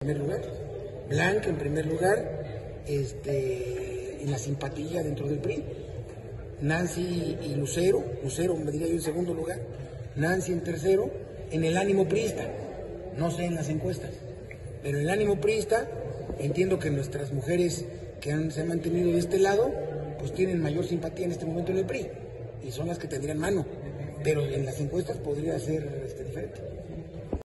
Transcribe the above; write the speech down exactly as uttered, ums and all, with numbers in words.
primer lugar, Blanca en primer lugar, este, en la simpatía dentro del P R I, Nancy y Lucero, Lucero me diría yo en segundo lugar, Nancy en tercero, en el ánimo priista, no sé en las encuestas, pero en el ánimo priista entiendo que nuestras mujeres que han, se han mantenido de este lado, pues tienen mayor simpatía en este momento en el P R I, y son las que tendrían mano, pero en las encuestas podría ser este, diferente.